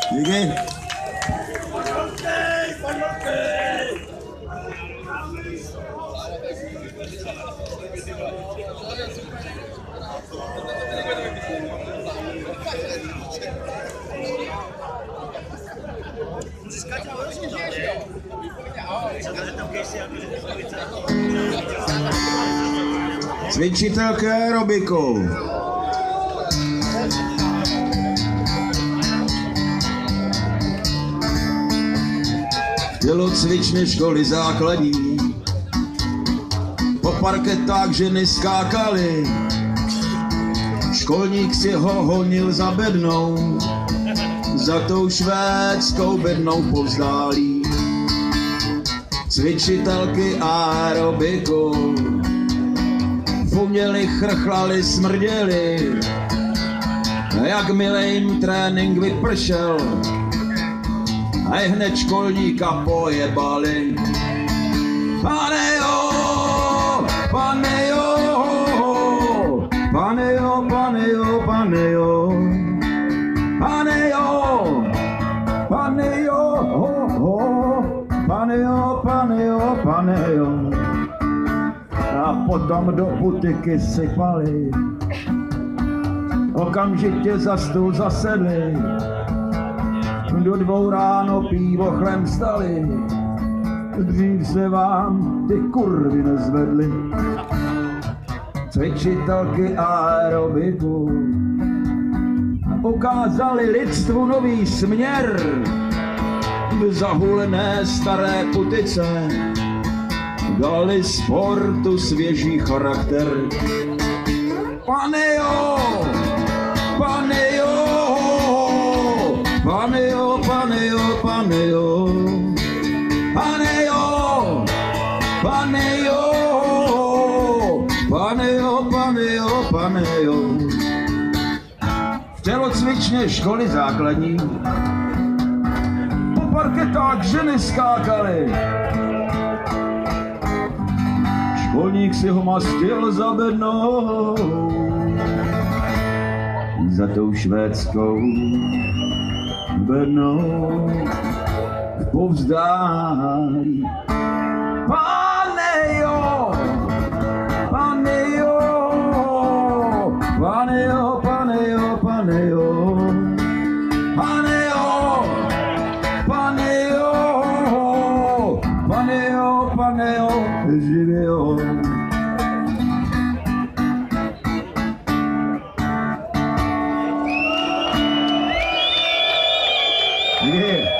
Díky. Cvičitelka aerobiku. Tělocvičny školy základní, po parketách ženy skákaly, školník si ho honil za bednou, za tou švédskou bednou povzdálí. Cvičitelky aerobiku fuměli, chrchlali, smrděli, jakmile jim trénink vypršel, a hned školníka pojebali. Pane jo, pane jo, pane jo, pane jo, pane jo, pane jo, pane jo, pane jo, pane jo, pane jo. A potom do butiky sypali, okamžitě za stůl zasedli, do 2 ráno pivo chlemstali, dřív se vám ty kurvy nezvedly. Cvičitelky aerobiku ukázali lidstvu nový směr, zahulené staré putice dali sportu svěží charakter. Pane jo, pane jo, pane jo, pane jo, pane jo, pane jo, pane jo, pane jo, pane jo, pane jo. V tělocvičně školy základní po parketách ženy skákaly, školník si ho mastil za bednou, za tou švédskou bednou v povzdálí. Pane jo, pane jo, pane jo, pane jo, pane jo, pane jo, pane jo, pane jo, pane jo, živě jo. Yeah.